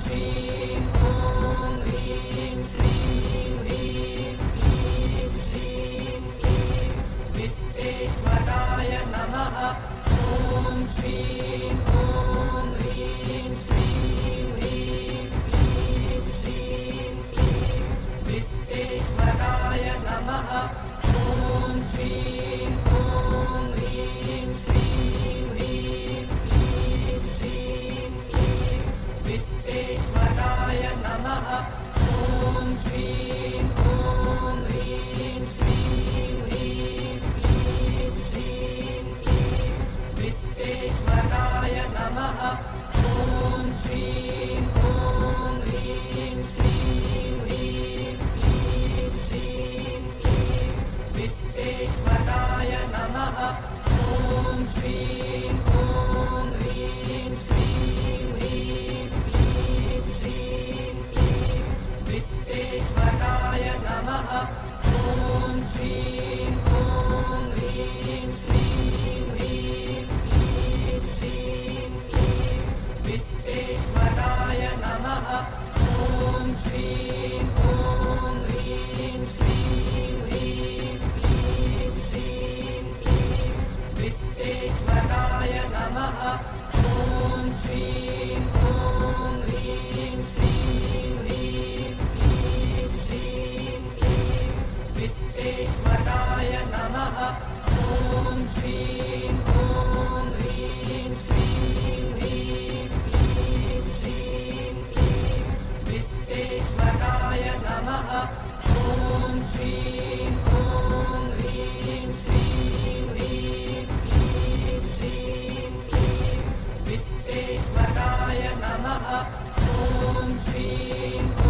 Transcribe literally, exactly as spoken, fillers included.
श्रीं ॐ ह्रीं श्रीं ह्रीं क्लीं श्रीं क्लीं वित्तेश्वराय नमः। ॐ श्रीं ॐ ह्रीं श्रीं ह्रीं क्लीं श्रीं क्लीं वित्तेश्वराय नमः। ॐ श्रीं ॐ ह्रीं श्रीं ह्रीं क्लीं श्रीं क्लीं वित्तेश्वराय नमः। ॐ श्रीं ॐ ह्रीं श्रीं ह्रीं क्लीं श्रीं क्लीं वित्तेश्वराय नमः। ॐ श्रीं ॐ ह्रीं श्रीं ह्रीं क्लीं श्रीं क्लीं वित्तेश्वराय नमः। ॐ श्रीं ॐ ह्रीं श्रीं ह्रीं क्लीं श्रीं क्लीं वित्तेश्वराय नमः। ॐ श्रीं ॐ ह्रीं श्रीं ह्रीं क्लीं श्रीं क्लीं वित्तेश्वराय नमः। ॐ श्रीं ॐ ह्रीं श्रीं ह्रीं क्लीं श्रीं क्लीं वित्तेश्वराय नमः। ॐ श्रीं ॐ ह्रीं श्रीं ह्रीं क्लीं श्रीं क्लीं वित्तेश्वराय नमः। ॐ श्रीं ॐ ह्रीं श्रीं ह्रीं क्लीं श्रीं क्लीं वित्तेश्वराय नमः। ॐ श्रीं ॐ ह्रीं श्रीं ह्रीं क्लीं श्रीं क्लीं वित्तेश्वराय नमः। ॐ श्रीं